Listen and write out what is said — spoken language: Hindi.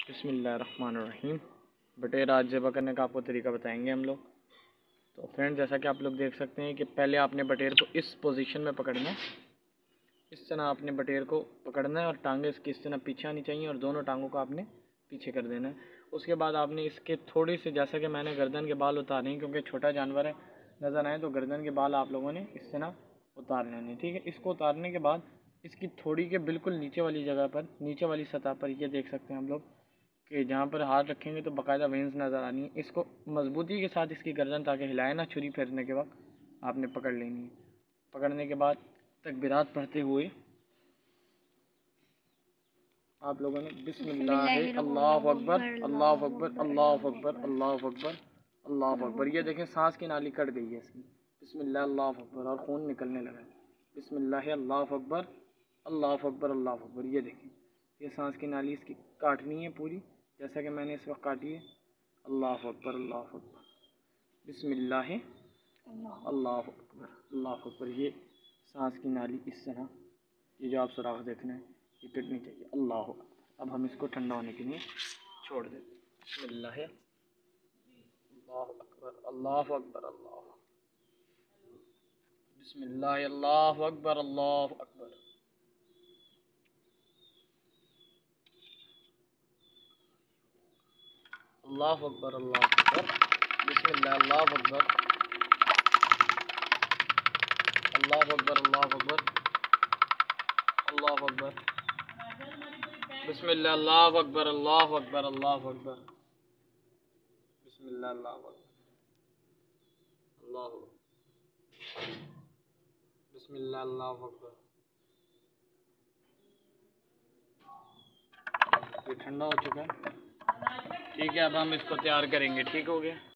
बिस्मिल्लाहिर्रहमानिर्रहीम। बटेर आज ज़बह करने का आपको तरीका बताएंगे हम लोग। तो फ्रेंड्स, जैसा कि आप लोग देख सकते हैं कि पहले आपने बटेर को इस पोजीशन में पकड़ना है। इस तरह आपने बटेर को पकड़ना है और टांगे इसकी इस तरह पीछे आनी चाहिए और दोनों टांगों को आपने पीछे कर देना है। उसके बाद आपने इसके थोड़ी से, जैसा कि मैंने गर्दन के बाल उतारे हैं क्योंकि छोटा जानवर है, नज़र आए तो गर्दन के बाल आप लोगों ने इस तरह उतार लेने, ठीक है। इसको उतारने के बाद इसकी थोड़ी के बिल्कुल नीचे वाली जगह पर, नीचे वाली सतह पर, ये देख सकते हैं हम लोग कि जहाँ पर हाथ रखेंगे तो बाकायदा वेंस नज़र आनी है। इसको मजबूती के साथ इसकी गर्दन, ताकि हिलाए ना, छुरी फेरने के वक्त आपने पकड़ लेनी है। पकड़ने के बाद तकबीरात पढ़ते हुए आप लोगों ने बिस्मिल्लाह, अल्लाहु अकबर, अल्लाहु अकबर, अल्लाहु अकबर, अल्लाहु अकबर, अल्लाहु अकबर। ये देखें सांस की नाली कट गई है इसकी। बिस्मिल्लाह, अल्लाहु अकबर, और खून निकलने लगा है। बिस्मिल्लाह, अल्लाहु अकबर, अल्लाहु अकबर, अल्लाहु अकबर। ये देखें, ये सांस की नाली इसकी काटनी है पूरी, जैसा कि मैंने इस वक्त काटी है। अल्लाहु अकबर, अल्लाहु अकबर, बिस्मिल्लाह, अल्लाहु अकबर, अल्लाहु अकबर। ये सांस की नाली इस तरह, ये जो आप सुराख देख रहे हैं, ये कटनी चाहिए। अल्लाह अकबर। अब हम इसको ठंडा होने के लिए छोड़ देते हैं। बिस्मिल्लाह, अल्लाहु अकबर, अल्लाहु अकबर, अल्लाह, बिस्मिल्लाह, अल्लाहु अकबर, अल्लाहु अकबर, अल्लाहु अकबर, अल्लाहु अकबर, बिस्मिल्लाह, अल्लाहु अकबर, अल्लाहु अकबर, अल्लाहु अकबर, अल्लाहु अकबर, बिस्मिल्लाह, अल्लाहु अकबर, अल्लाहु अकबर, अल्लाहु अकबर, बिस्मिल्लाह, अल्लाहु अकबर, अल्लाहु, बिस्मिल्लाह, अल्लाहु अकबर। ये ठंडा हो चुका है, ठीक है। अब हम इसको तैयार करेंगे, ठीक हो गया।